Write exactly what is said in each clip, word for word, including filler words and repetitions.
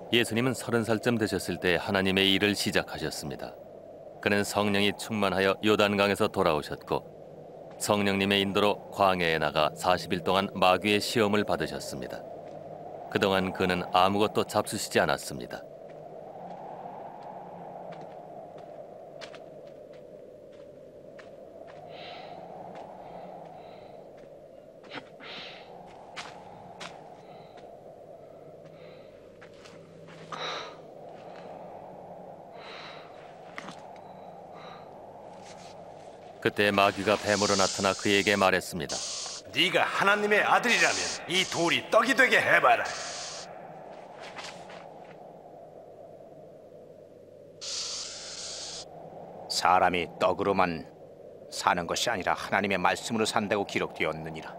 예수님은 서른 살쯤 되셨을 때 하나님의 일을 시작하셨습니다. 그는 성령이 충만하여 요단강에서 돌아오셨고 성령님의 인도로 광야에 나가 사십 일 동안 마귀의 시험을 받으셨습니다. 그동안 그는 아무것도 잡수시지 않았습니다. 그때 마귀가 뱀으로 나타나 그에게 말했습니다. 네가 하나님의 아들이라면 이 돌이 떡이 되게 해봐라. 사람이 떡으로만 사는 것이 아니라 하나님의 말씀으로 산다고 기록되었느니라.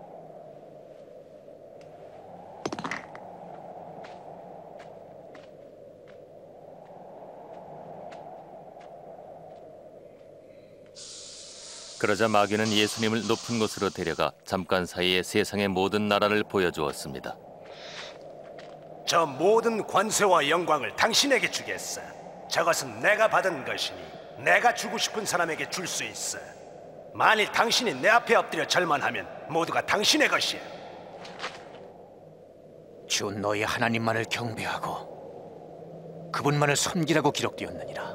그러자 마귀는 예수님을 높은 곳으로 데려가 잠깐 사이에 세상의 모든 나라를 보여주었습니다. 저 모든 권세와 영광을 당신에게 주겠어. 저것은 내가 받은 것이니 내가 주고 싶은 사람에게 줄 수 있어. 만일 당신이 내 앞에 엎드려 절만하면 모두가 당신의 것이야. 주 너희 하나님만을 경배하고 그분만을 섬기라고 기록되었느니라.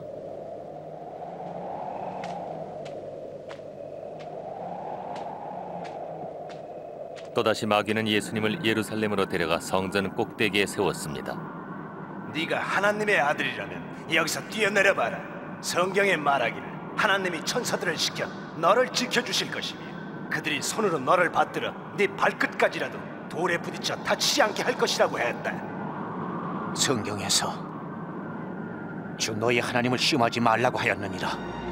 또다시 마귀는 예수님을 예루살렘으로 데려가 성전 꼭대기에 세웠습니다. 네가 하나님의 아들이라면 여기서 뛰어내려봐라. 성경에 말하기를 하나님이 천사들을 시켜 너를 지켜주실 것이며 그들이 손으로 너를 받들어 네 발끝까지라도 돌에 부딪혀 다치지 않게 할 것이라고 했다. 성경에서 주 너희 하나님을 시험하지 말라고 하였느니라.